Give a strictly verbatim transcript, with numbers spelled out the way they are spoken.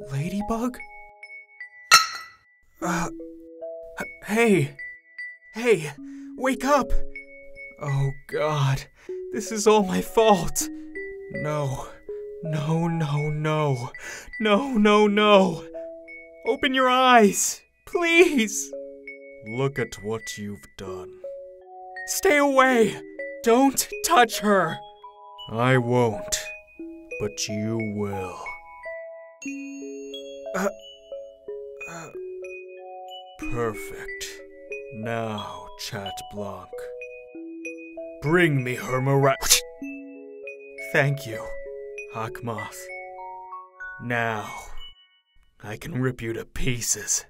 Ladybug? Uh, h- hey! Hey! Wake up! Oh God, this is all my fault! No, no, no, no, no, no, no! Open your eyes! Please! Look at what you've done. Stay away! Don't touch her! I won't, but you will. Uh, uh, perfect. Now, Chat Blanc. Bring me her Miraculous. Thank you, Hawkmoth. Now, I can rip you to pieces.